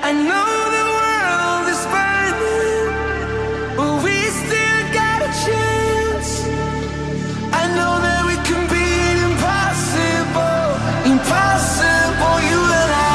I know the world is burning, but we still got a chance. I know that we can beat impossible, impossible, you and I.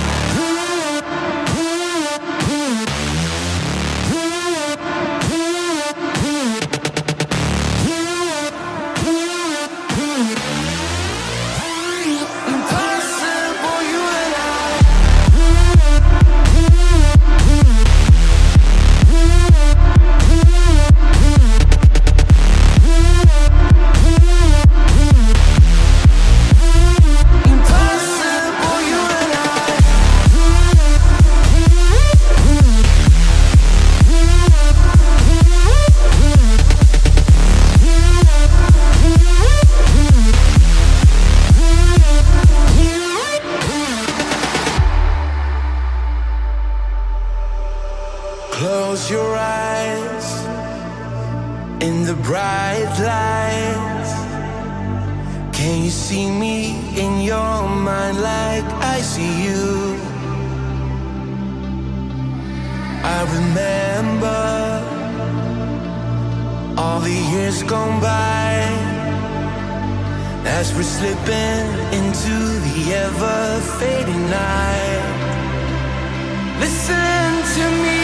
Close your eyes in the bright lights. Can you see me in your mind like I see you? I remember all the years gone by as we're slipping into the ever-fading night. Listen to me.